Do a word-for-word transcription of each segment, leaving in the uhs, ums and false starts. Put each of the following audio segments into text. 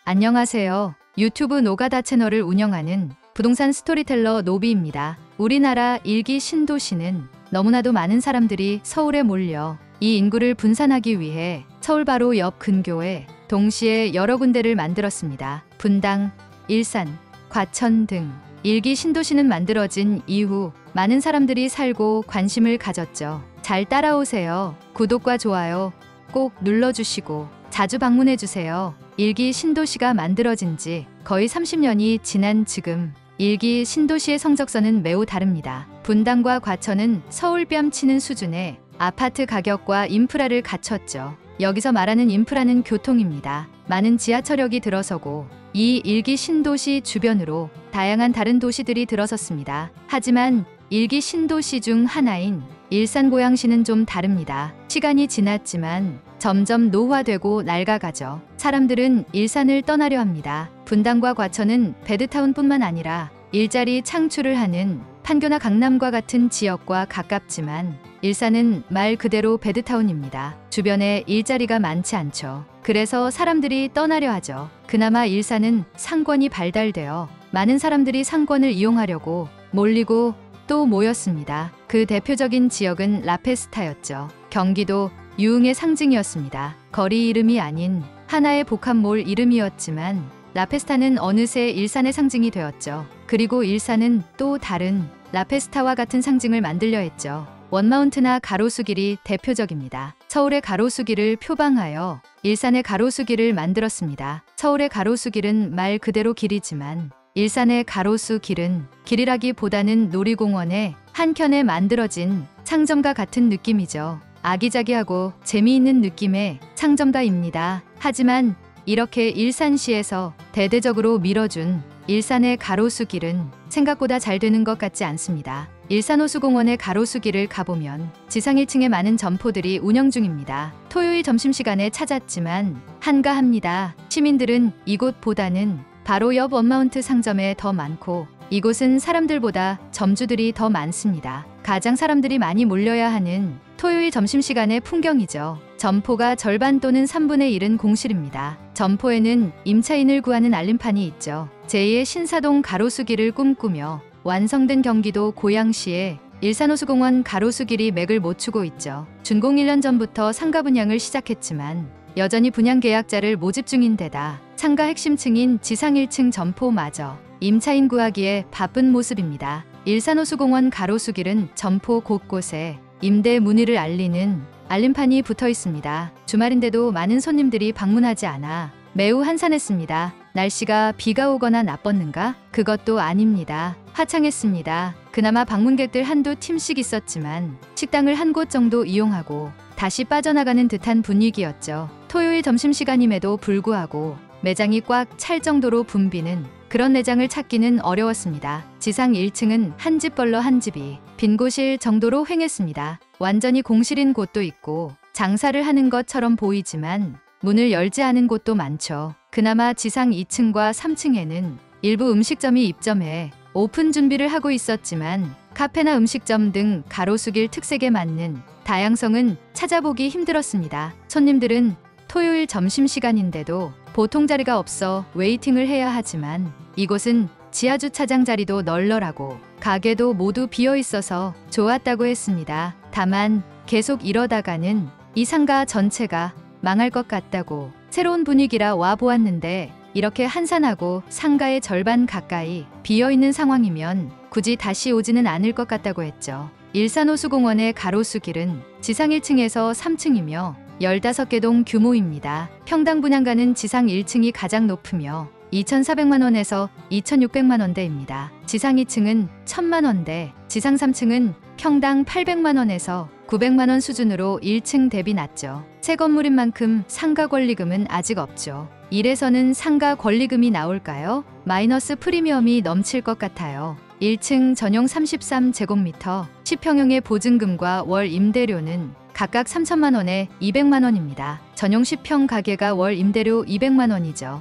안녕하세요. 유튜브 노가다 채널을 운영하는 부동산 스토리텔러 노비입니다. 우리나라 일기 신도시는 너무나도 많은 사람들이 서울에 몰려 이 인구를 분산하기 위해 서울 바로 옆 근교에 동시에 여러 군데를 만들었습니다. 분당, 일산, 과천 등 일기 신도시는 만들어진 이후 많은 사람들이 살고 관심을 가졌죠. 잘 따라오세요. 구독과 좋아요 꼭 눌러주시고 자주 방문해주세요. 일기 신도시가 만들어진 지 거의 삼십 년이 지난 지금 일기 신도시의 성적선은 매우 다릅니다. 분당과 과천은 서울 뺨치는 수준의 아파트 가격과 인프라를 갖췄죠. 여기서 말하는 인프라는 교통입니다. 많은 지하철역이 들어서고 이 일기 신도시 주변으로 다양한 다른 도시들이 들어섰습니다. 하지만 일기 신도시 중 하나인 일산 고양시는 좀 다릅니다. 시간이 지났지만 점점 노후화되고 낡아가죠. 사람들은 일산을 떠나려 합니다. 분당과 과천은 베드타운뿐만 아니라 일자리 창출을 하는 판교나 강남과 같은 지역과 가깝지만 일산은 말 그대로 베드타운입니다. 주변에 일자리가 많지 않죠. 그래서 사람들이 떠나려 하죠. 그나마 일산은 상권이 발달되어 많은 사람들이 상권을 이용하려고 몰리고 또 모였습니다. 그 대표적인 지역은 라페스타였죠. 경기도 유흥의 상징이었습니다. 거리 이름이 아닌 하나의 복합몰 이름이었지만 라페스타는 어느새 일산의 상징이 되었죠. 그리고 일산은 또 다른 라페스타와 같은 상징을 만들려 했죠. 원마운트나 가로수길이 대표적입니다. 서울의 가로수길을 표방하여 일산의 가로수길을 만들었습니다. 서울의 가로수길은 말 그대로 길이지만 일산의 가로수길은 길이라기보다는 놀이공원의 한켠에 만들어진 상점과 같은 느낌이죠. 아기자기하고 재미있는 느낌의 상점가입니다. 하지만 이렇게 일산시에서 대대적으로 밀어준 일산의 가로수길은 생각보다 잘 되는 것 같지 않습니다. 일산호수공원의 가로수길을 가보면 지상 일 층에 많은 점포들이 운영 중입니다. 토요일 점심시간에 찾았지만 한가합니다. 시민들은 이곳보다는 바로 옆 원마운트 상점에 더 많고 이곳은 사람들보다 점주들이 더 많습니다. 가장 사람들이 많이 몰려야 하는 토요일 점심시간의 풍경이죠. 점포가 절반 또는 삼분의 일은 공실입니다. 점포에는 임차인을 구하는 알림판이 있죠. 제이의 신사동 가로수길을 꿈꾸며 완성된 경기도 고양시에 일산호수공원 가로수길이 맥을 못 추고 있죠. 준공 일 년 전부터 상가 분양을 시작했지만 여전히 분양 계약자를 모집 중인 데다 상가 핵심층인 지상 일 층 점포마저 임차인 구하기에 바쁜 모습입니다. 일산호수공원 가로수길은 점포 곳곳에 임대 문의를 알리는 알림판이 붙어 있습니다. 주말인데도 많은 손님들이 방문하지 않아 매우 한산했습니다. 날씨가 비가 오거나 나빴는가? 그것도 아닙니다. 화창했습니다. 그나마 방문객들 한두 팀씩 있었지만 식당을 한 곳 정도 이용하고 다시 빠져나가는 듯한 분위기였죠. 토요일 점심시간임에도 불구하고 매장이 꽉 찰 정도로 붐비는 그런 매장을 찾기는 어려웠습니다. 지상 일 층은 한 집 벌러 한 집이 빈 곳일 정도로 횡했습니다. 완전히 공실인 곳도 있고 장사를 하는 것처럼 보이지만 문을 열지 않은 곳도 많죠. 그나마 지상 이 층과 삼 층에는 일부 음식점이 입점해 오픈 준비를 하고 있었지만 카페나 음식점 등 가로수길 특색에 맞는 다양성은 찾아보기 힘들었습니다. 손님들은 토요일 점심시간인데도 보통 자리가 없어 웨이팅을 해야 하지만 이곳은 지하주차장 자리도 널널하고 가게도 모두 비어있어서 좋았다고 했습니다. 다만 계속 이러다가는 이 상가 전체가 망할 것 같다고 새로운 분위기라 와보았는데 이렇게 한산하고 상가의 절반 가까이 비어있는 상황이면 굳이 다시 오지는 않을 것 같다고 했죠. 일산호수공원의 가로수길은 지상 일 층에서 삼 층이며 열다섯 개 동 규모입니다. 평당 분양가는 지상 일 층이 가장 높으며 이천사백만 원에서 이천육백만 원대입니다. 지상 이 층은 천만 원대, 지상 삼 층은 평당 팔백만 원에서 구백만 원 수준으로 일 층 대비 낮죠. 새 건물인 만큼 상가 권리금은 아직 없죠. 이래서는 상가 권리금이 나올까요? 마이너스 프리미엄이 넘칠 것 같아요. 일 층 전용 삼십삼 제곱미터 십 평형의 보증금과 월 임대료는 각각 삼천만 원에 이백만 원입니다. 전용 십 평 가게가 월 임대료 이백만 원이죠.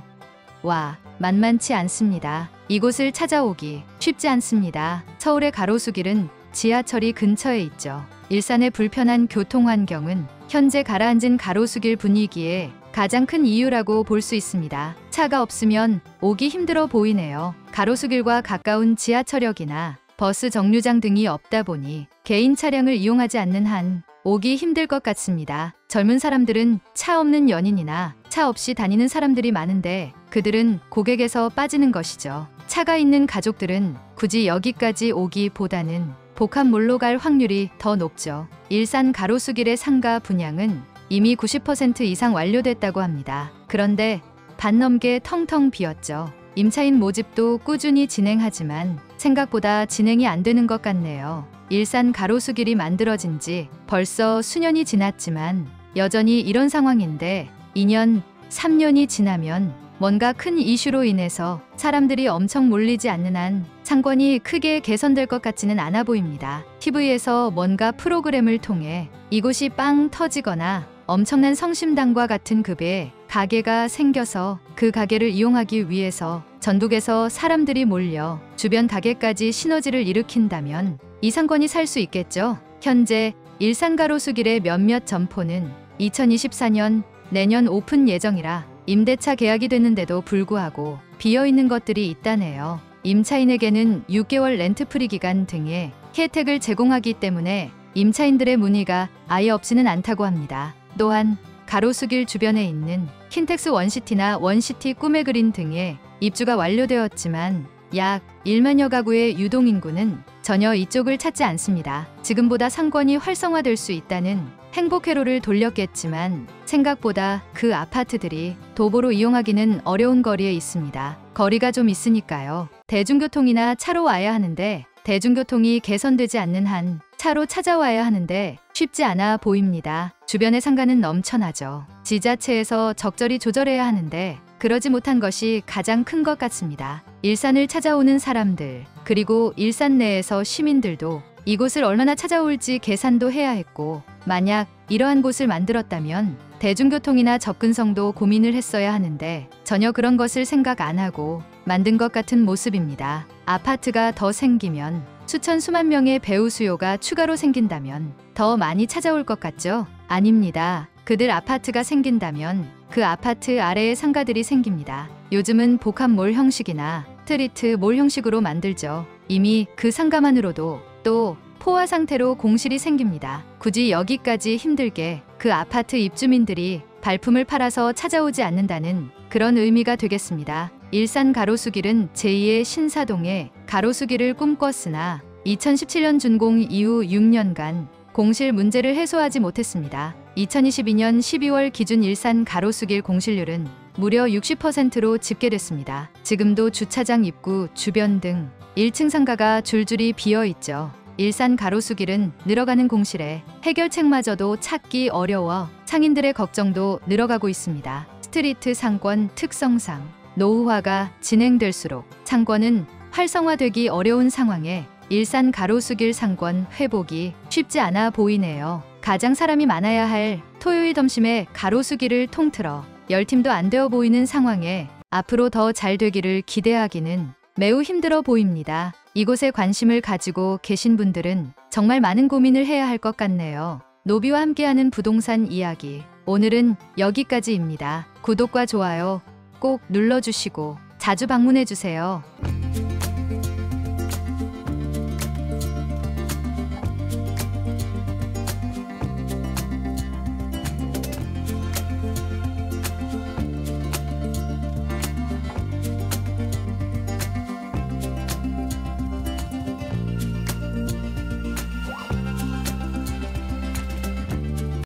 와, 만만치 않습니다. 이곳을 찾아오기 쉽지 않습니다. 서울의 가로수길은 지하철이 근처에 있죠. 일산의 불편한 교통환경은 현재 가라앉은 가로수길 분위기에 가장 큰 이유라고 볼 수 있습니다. 차가 없으면 오기 힘들어 보이네요. 가로수길과 가까운 지하철역이나 버스 정류장 등이 없다 보니 개인 차량을 이용하지 않는 한 오기 힘들 것 같습니다. 젊은 사람들은 차 없는 연인이나 차 없이 다니는 사람들이 많은데 그들은 고객에서 빠지는 것이죠. 차가 있는 가족들은 굳이 여기까지 오기보다는 복합몰로 갈 확률이 더 높죠. 일산 가로수길의 상가 분양은 이미 구십 퍼센트 이상 완료됐다고 합니다. 그런데 반 넘게 텅텅 비었죠. 임차인 모집도 꾸준히 진행하지만 생각보다 진행이 안 되는 것 같네요. 일산 가로수길이 만들어진 지 벌써 수년이 지났지만 여전히 이런 상황인데 이 년, 삼 년이 지나면 뭔가 큰 이슈로 인해서 사람들이 엄청 몰리지 않는 한 상권이 크게 개선될 것 같지는 않아 보입니다. 티비에서 뭔가 프로그램을 통해 이곳이 빵 터지거나 엄청난 성심당과 같은 급의 가게가 생겨서 그 가게를 이용하기 위해서 전국에서 사람들이 몰려 주변 가게까지 시너지를 일으킨다면 이 상권이 살 수 있겠죠. 현재 일산 가로수길의 몇몇 점포는 이천이십사 년 내년 오픈 예정이라 임대차 계약이 됐는데도 불구하고 비어있는 것들이 있다네요. 임차인에게는 육 개월 렌트프리 기간 등의 혜택을 제공하기 때문에 임차인들의 문의가 아예 없지는 않다고 합니다. 또한 가로수길 주변에 있는 킨텍스 원시티나 원시티 꿈의 그린 등의 입주가 완료되었지만 약 일만여 가구의 유동인구는 전혀 이쪽을 찾지 않습니다. 지금보다 상권이 활성화될 수 있다는 행복회로를 돌렸겠지만 생각보다 그 아파트들이 도보로 이용하기는 어려운 거리에 있습니다. 거리가 좀 있으니까요. 대중교통이나 차로 와야 하는데 대중교통이 개선되지 않는 한 차로 찾아와야 하는데 쉽지 않아 보입니다. 주변의 상가는 넘쳐나죠. 지자체에서 적절히 조절해야 하는데 그러지 못한 것이 가장 큰 것 같습니다. 일산을 찾아오는 사람들, 그리고 일산 내에서 시민들도 이곳을 얼마나 찾아올지 계산도 해야 했고, 만약 이러한 곳을 만들었다면 대중교통이나 접근성도 고민을 했어야 하는데 전혀 그런 것을 생각 안 하고 만든 것 같은 모습입니다. 아파트가 더 생기면 수천 수만 명의 배우 수요가 추가로 생긴다면 더 많이 찾아올 것 같죠? 아닙니다. 그들 아파트가 생긴다면 그 아파트 아래에 상가들이 생깁니다. 요즘은 복합몰 형식이나 스트리트 몰 형식으로 만들죠. 이미 그 상가만으로도 또 포화 상태로 공실이 생깁니다. 굳이 여기까지 힘들게 그 아파트 입주민들이 발품을 팔아서 찾아오지 않는다는 그런 의미가 되겠습니다. 일산 가로수길은 제이의 신사동에 가로수길을 꿈꿨으나 이천십칠 년 준공 이후 육 년간 공실 문제를 해소하지 못했습니다. 이천이십이 년 십이월 기준 일산 가로수길 공실률은 무려 육십 퍼센트로 집계됐습니다. 지금도 주차장 입구 주변 등 일 층 상가가 줄줄이 비어 있죠. 일산 가로수길은 늘어가는 공실에 해결책마저도 찾기 어려워 상인들의 걱정도 늘어가고 있습니다. 스트리트 상권 특성상 노후화가 진행될수록 상권은 활성화되기 어려운 상황에 일산 가로수길 상권 회복이 쉽지 않아 보이네요. 가장 사람이 많아야 할 토요일 점심에 가로수길을 통틀어 열 팀도 안 되어 보이는 상황에 앞으로 더 잘 되기를 기대하기는 매우 힘들어 보입니다. 이곳에 관심을 가지고 계신 분들은 정말 많은 고민을 해야 할 것 같네요. 노비와 함께하는 부동산 이야기, 오늘은 여기까지입니다. 구독과 좋아요 꼭 눌러주시고 자주 방문해주세요.